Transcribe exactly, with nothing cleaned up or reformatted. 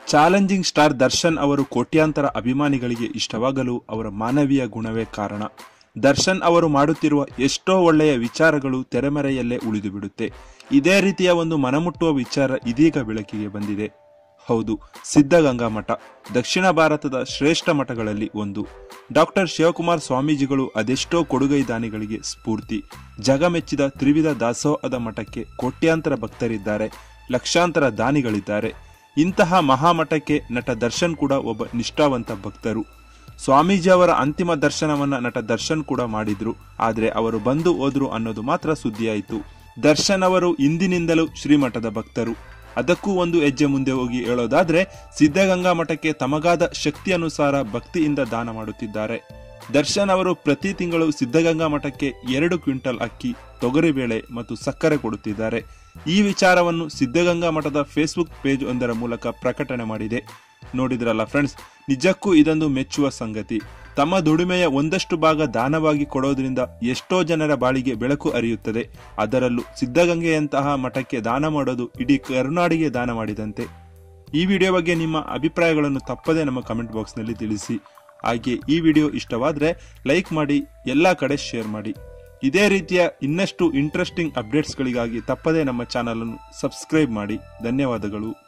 Challenging star Darshan ಅವರು ಕೋಟ್ಯಾಂತರ ಅಭಿಮಾನಿಗಳಿಗೆ ಇಷ್ಟವಾಗಲು ಅವರ ಮಾನವೀಯ ಗುಣವೇ ಕಾರಣ. ದರ್ಶನ್ ಅವರು ಮಾಡುತ್ತಿರುವ ಎಷ್ಟೋ ಒಳ್ಳೆಯ ವಿಚಾರಗಳು ತೆರೆಮರೆಯಲ್ಲೇ ಉಳಿದು ಬಿಡುತ್ತೆ. ಇದೇ ರೀತಿಯ ಒಂದು ಮನಮುಟ್ಟುವ ವಿಚಾರ ಇದೀಗ ಬೆಳಕಿಗೆ ಬಂದಿದೆ. ಹೌದು, ಸಿದ್ಧಗಂಗಾ ಮಠ ದಕ್ಷಿಣ ಭಾರತದ ಶ್ರೇಷ್ಠ ಮಠಗಳಲ್ಲಿ ಒಂದು. ಡಾಕ್ಟರ್ ಶಿವಕುಮಾರ ಸ್ವಾಮೀಜಿಗಳು ಅದೆಷ್ಟೋ ಕೊಡುಗೈ ದಾನಿಗಳಿಗೆ ಸ್ಫೂರ್ತಿ. ಜಗಮೆಚ್ಚಿದ ತ್ರಿವಿಧ ದಾಸೋಹದ ಮಠಕ್ಕೆ ಕೋಟ್ಯಾಂತರ ಭಕ್ತರಿದ್ದಾರೆ, ಲಕ್ಷಾಂತರ ದಾನಿಗಳಿದ್ದಾರೆ. ಇಂತಹ ಮಹಾಮಠಕ್ಕೆ ನಟ ದರ್ಶನ್ ಕೂಡ ಒಬ್ಬ ನಿಷ್ಠಾವಂತ ಭಕ್ತರು. ಸ್ವಾಮೀಜಿ ಅವರ ಅಂತಿಮ ದರ್ಶನವನ್ನ ನಟ ದರ್ಶನ್ ಕೂಡ ಮಾಡಿದ್ರು. ಆದ್ರೆ ಅವರು ಬಂದು ಹೋದ್ರು ಅನ್ನೋದು ಮಾತ್ರ ಸುದ್ದಿಯಾಯಿತು. ದರ್ಶನ್ ಅವರು ಇಂದಿನಿಂದಲೂ ಶ್ರೀಮಠದ ಭಕ್ತರು. ಅದಕ್ಕೂ ಒಂದು ಹೆಜ್ಜೆ ಮುಂದೆ ಹೋಗಿ ಹೇಳೋದಾದ್ರೆ, ಸಿದ್ಧಗಂಗಾ ಮಠಕ್ಕೆ ತಮಗಾದ ಶಕ್ತಿ ಅನುಸಾರ ಭಕ್ತಿಯಿಂದ ದಾನ ಮಾಡುತ್ತಿದ್ದಾರೆ. ದರ್ಶನ್ ಅವರು ಪ್ರತಿ ತಿಂಗಳು ಸಿದ್ಧಗಂಗಾ ಮಠಕ್ಕೆ ಎರಡು ಕ್ವಿಂಟಲ್ ಅಕ್ಕಿ, ತೊಗರಿಬೇಳೆ ಮತ್ತು ಸಕ್ಕರೆ ಕೊಡುತ್ತಿದ್ದಾರೆ. ಈ ವಿಚಾರವನ್ನು ಸಿದ್ಧಗಂಗಾ ಮಠದ ಫೇಸ್ಬುಕ್ ಪೇಜ್ ಒಂದರ ಮೂಲಕ ಪ್ರಕಟಣೆ ಮಾಡಿದೆ. ನೋಡಿದ್ರಲ್ಲ ಫ್ರೆಂಡ್ಸ್, ನಿಜಕ್ಕೂ ಇದೊಂದು ಮೆಚ್ಚುವ ಸಂಗತಿ. ತಮ್ಮ ದುಡಿಮೆಯ ಒಂದಷ್ಟು ಭಾಗ ದಾನವಾಗಿ ಕೊಡೋದ್ರಿಂದ ಎಷ್ಟೋ ಜನರ ಬಾಳಿಗೆ ಬೆಳಕು ಹರಿಯುತ್ತದೆ. ಅದರಲ್ಲೂ ಸಿದ್ಧಗಂಗೆಯಂತಹ ಮಠಕ್ಕೆ ದಾನ ಮಾಡೋದು ಇಡೀ ಕರುನಾಡಿಗೆ ದಾನ ಮಾಡಿದಂತೆ. ಈ ವಿಡಿಯೋ ಬಗ್ಗೆ ನಿಮ್ಮ ಅಭಿಪ್ರಾಯಗಳನ್ನು ತಪ್ಪದೇ ನಮ್ಮ ಕಮೆಂಟ್ ಬಾಕ್ಸ್ನಲ್ಲಿ ತಿಳಿಸಿ. ಹಾಗೆ ಈ ವಿಡಿಯೋ ಇಷ್ಟವಾದರೆ ಲೈಕ್ ಮಾಡಿ, ಎಲ್ಲ ಕಡೆ ಶೇರ್ ಮಾಡಿ. ಇದೇ ರೀತಿಯ ಇನ್ನಷ್ಟು ಇಂಟ್ರೆಸ್ಟಿಂಗ್ ಅಪ್ಡೇಟ್ಸ್ಗಳಿಗಾಗಿ ತಪ್ಪದೇ ನಮ್ಮ ಚಾನಲ್ ಅನ್ನು ಸಬ್ಸ್ಕ್ರೈಬ್ ಮಾಡಿ. ಧನ್ಯವಾದಗಳು.